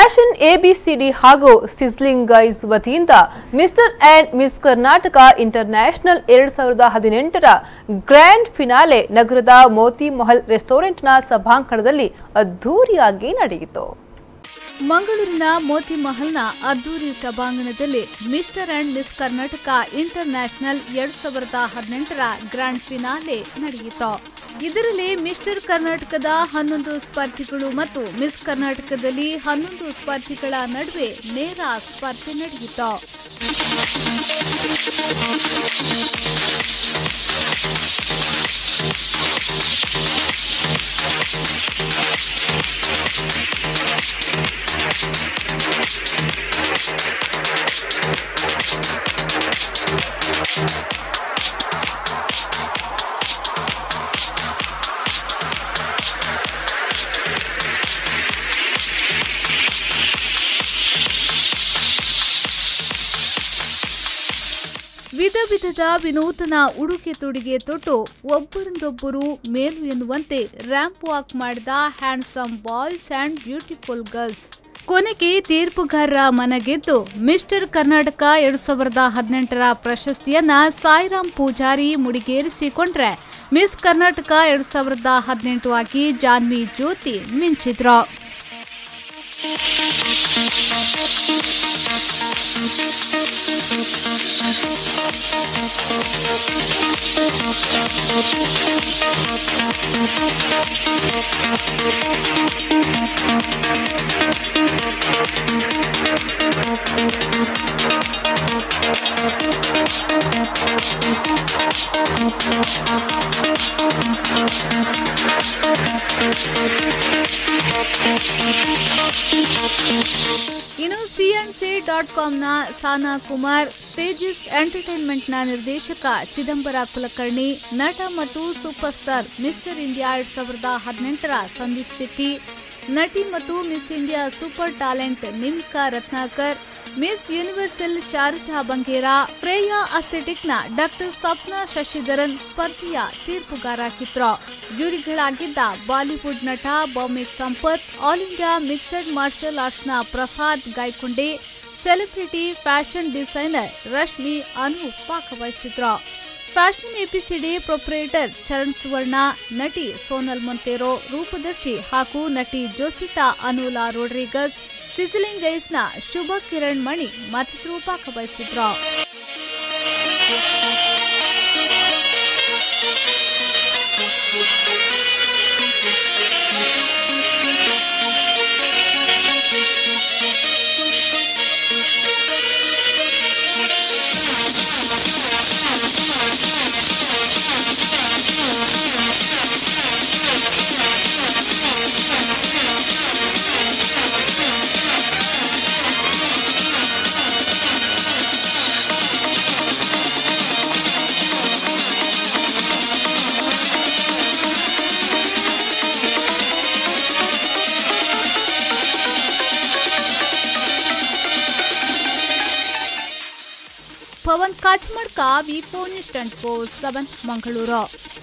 Fashion ABCD ಹಾಗೂ sizzling guys ವತಿಯಿಂದ mister and miss Karnataka international 2018ರ ಗ್ರ್ಯಾಂಡ್ ಫಿನಾಲೆ ನಗರದ ಮೋತಿ ಮಹಲ್ ರೆಸ್ಟೋರೆಂಟ್ನ ಸಭಾಂಗಣದಲ್ಲಿ ಅದ್ದೂರಿಯಾಗಿ ನಡೆಯಿತು. ಮಂಗಳೂರಿನ ಮೋತಿ ಮಹಲ್ನ ಅದ್ದೂರಿ ಸಭಾಂಗಣದಲ್ಲಿ mister and miss Karnataka international 2018ರ ಗ್ರ್ಯಾಂಡ್ ಫಿನಾಲೆ ನಡೆಯಿತು. ಇದರಲ್ಲಿ ಮಿಸ್ಟರ್ ಕರ್ನಾಟಕದ 11 ಸ್ಪರ್ಧಿಗಳು ಮತ್ತು ಮಿಸ್ ಕರ್ನಾಟಕದಲ್ಲಿ 11 ಸ್ಪರ್ಧಿಗಳ ನಡುವೆ ನೇರ ಸ್ಪರ್ಧೆ ನಡೆಯಿತು. ವಿಧ ವಿಧದ ವಿನೂತನ ಉಡುಗೆ ತೊಡುಗೆ ತೊಟ್ಟು ಒಬ್ಬರಿಂದೊಬ್ಬರು ಮೇಲು ಎನ್ನುವಂತೆ ರ್ಯಾಂಪ್ ವಾಕ್ ಮಾಡಿದ handsome boys and beautiful girls. ಕೊನೆಗೆ ತೀರ್ಪುಗಾರರ ಮನಗೆದ್ದು ಮಿಸ್ಟರ್ ಕರ್ನಾಟಕ 2018ರ ಪ್ರಶಸ್ತಿಯನ್ನ ಸಾಯಿರಾಮ್ ಪೂಜಾರಿ ಮುಡಿಗೇರಿಸಿಕೊಂಡ್ರೆ ಮಿಸ್ ಕರ್ನಾಟಕ 2018 ಆಗಿ ಜಾನ್ವಿ ಜ್ಯೋತಿ ಮಿಂಚಿದ್ರು. ಇನ್ನು cnc.comನ ಸಾನಾ ಕುಮಾರ್, ತೇಜಸ್ ಎಂಟರ್ಟೈನ್ಮೆಂಟ್ನ ನಿರ್ದೇಶಕ ಚಿದಂಬರ ಕುಲಕರ್ಣಿ, ನಟ ಮತ್ತು ಸೂಪರ್ ಸ್ಟಾರ್ ಮಿಸ್ಟರ್ ಇಂಡಿಯಾ 2018ರ ಸಂದೀಪ್ ಶೆಟ್ಟಿ, ನಟಿ ಮತ್ತು miss India super talent Nimika Ratnakar, miss universal Sharada Bangera, Freya ಅಸ್ಥೆಟಿಕ್ನ ಡಾಕ್ಟರ್ ಸಪ್ನಾ ಶಶಿಧರನ್ ಸ್ಪರ್ಧೆಯ ತೀರ್ಪುಗಾರಾಗಿದ್ರು. ಜ್ಯೂರಿಗಳಾಗಿದ್ದ ಬಾಲಿವುಡ್ ನಟ Bhoumik Sampath, all India mixed martial ಆರ್ಟ್ಸ್ನ Prasad Gaikonde, celebrity fashion designer Rashmi Anoop ಭಾಗವಹಿಸಿದ್ರು. Fashion ABCD proprietor Charan Suvarna, ನಟಿ ಸೋನಲ್ ಮೊಂತೆರೋ, ರೂಪದರ್ಶಿ ಹಾಗೂ ನಟಿ ಜೋಸಿಟಾ ಅನುಲಾ ರೋಡ್ರಿಗಸ್, ಸಿಜ್ಲಿಂಗ್ ಗೈಸ್ನ ಶುಭ ಕಿರಣ್ ಮಣಿ ಮತ್ತಿತರರು ಭಾಗವಹಿಸಿದ್ರು. ಪವನ್ ಕಾಚಮಡ್ಕ, ವಿ4 ನ್ಯೂಸ್ 24/7 ಮಂಗಳೂರು.